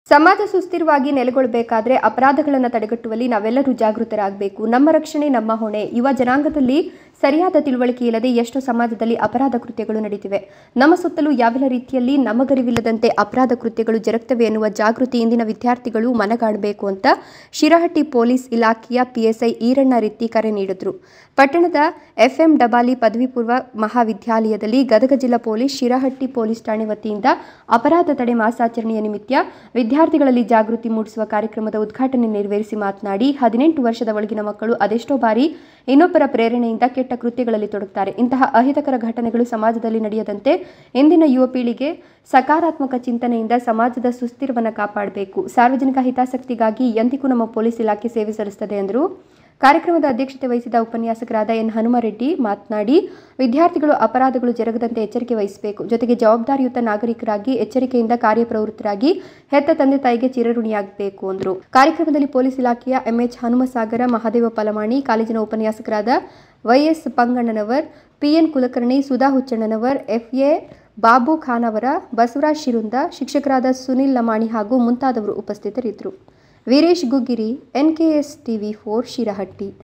ಸಮಾಜ ಸುಸ್ಥಿರವಾಗಿ ನೆಲೆಗೊಳ್ಳಬೇಕಾದ್ರೆ ಅಪರಾಧಗಳನ್ನು ತಡೆಗಟ್ಟುವಲ್ಲಿ ನಾವೆಲ್ಲರೂ ಜಾಗೃತರಾಗಬೇಕು. ನಮ್ಮ ರಕ್ಷಣೆ ನಮ್ಮ ಹೊಣೆ. ಯುವ ಜನಾಂಗದಲ್ಲಿ ಸರಿಯಾದ ತಿಳುವಳಿಕೆ ಇಲ್ಲದೆ ಎಷ್ಟು ಸಮಾಜದಲ್ಲಿ ಅಪರಾಧ ಕೃತ್ಯಗಳು ನಡೀತಿವೆ. ನಮ್ಮ ಸುತ್ತಲೂ ಯಾವೆಲ್ಲ ರೀತಿಯಲ್ಲಿ ನಮಗರಿವಿಲ್ಲದಂತೆ ಅಪರಾಧ ಕೃತ್ಯಗಳು ಜರುಗುತ್ತವೆ ಎನ್ನುವ ಜಾಗೃತಿ ಇಂದಿನ ವಿದ್ಯಾರ್ಥಿಗಳು ಮನಗಾಣಬೇಕು ಅಂತ ಶಿರಹಟ್ಟಿ ಪೊಲೀಸ್ ಇಲಾಖೆಯ ಪಿಎಸ್ಐ ಈರಣ್ಣ ರಿತ್ತಿ ಕರೆ ನೀಡಿದರು. ಪಟ್ಟಣದ ಎಫ್ಎಂ ಡಬಾಲಿ ಪದವಿ ಪೂರ್ವ ಮಹಾವಿದ್ಯಾಲಯದಲ್ಲಿ ಗದಗ ಜಿಲ್ಲಾ ಪೊಲೀಸ್ ಶಿರಹಟ್ಟಿ ಪೊಲೀಸ್ ಠಾಣೆ ವತಿಯಿಂದ ಅಪರಾಧ ತಡೆ ಮಾಸಾಚರಣೆಯ ನಿಮಿತ್ತ ವಿದ್ಯಾರ್ಥಿಗಳಲ್ಲಿ ಜಾಗೃತಿ ಮೂಡಿಸುವ ಕಾರ್ಯಕ್ರಮದ ಉದ್ಘಾಟನೆ ನೆರವೇರಿಸಿ ಮಾತನಾಡಿ, 18 ವರ್ಷದ ಒಳಗಿನ ಮಕ್ಕಳು ಅದೆಷ್ಟೋ ಬಾರಿ ಇನ್ನೊಬ್ಬರ ಪ್ರೇರಣೆಯಿಂದ ಕೆಟ್ಟ ಕೃತ್ಯಗಳಲ್ಲಿ ತೊಡಗುತ್ತಾರೆ. ಇಂತಹ ಅಹಿತಕರ ಘಟನೆಗಳು ಸಮಾಜದಲ್ಲಿ ನಡೆಯದಂತೆ ಇಂದಿನ ಯುವ ಪೀಳಿಗೆ ಸಕಾರಾತ್ಮಕ ಚಿಂತನೆಯಿಂದ ಸಮಾಜದ ಸುಸ್ಥಿರವನ್ನು ಕಾಪಾಡಬೇಕು. ಸಾರ್ವಜನಿಕ ಹಿತಾಸಕ್ತಿಗಾಗಿ ಎಂದಿಗೂ ನಮ್ಮ ಪೊಲೀಸ್ ಇಲಾಖೆ ಸೇವೆ ಸಲ್ಲಿಸುತ್ತದೆ ಎಂದರು. ಕಾರ್ಯಕ್ರಮದ ಅಧ್ಯಕ್ಷತೆ ವಹಿಸಿದ ಉಪನ್ಯಾಸಕರಾದ ಎನ್ ಹನುಮರೆಡ್ಡಿ ಮಾತನಾಡಿ, ವಿದ್ಯಾರ್ಥಿಗಳು ಅಪರಾಧಗಳು ಜರುಗದಂತೆ ಎಚ್ಚರಿಕೆ ವಹಿಸಬೇಕು. ಜೊತೆಗೆ ಜವಾಬ್ದಾರಿಯುತ ನಾಗರಿಕರಾಗಿ ಎಚ್ಚರಿಕೆಯಿಂದ ಕಾರ್ಯಪ್ರವೃತ್ತರಾಗಿ ಹೆತ್ತ ತಂದೆ ತಾಯಿಗೆ ಚಿರಋಣಿಯಾಗಬೇಕು ಎಂದರು. ಕಾರ್ಯಕ್ರಮದಲ್ಲಿ ಪೊಲೀಸ್ ಇಲಾಖೆಯ ಎಂಎಚ್ ಹನುಮಸಾಗರ, ಮಹಾದೇವ ಪಲಮಾಣಿ, ಕಾಲೇಜಿನ ಉಪನ್ಯಾಸಕರಾದ YS Panganannavar, PN Kulkarni, Sudha Huchchannanavar, FA Babu Khanavar, Basavaraj Shirunda, ಶಿಕ್ಷಕರಾದ ಸುನಿಲ್ ಲಮಾಣಿ ಹಾಗೂ ಮುಂತಾದವರು ಉಪಸ್ಥಿತರಿದ್ದರು. Veeresh Guggiri, NKS TV4 Shirahatti.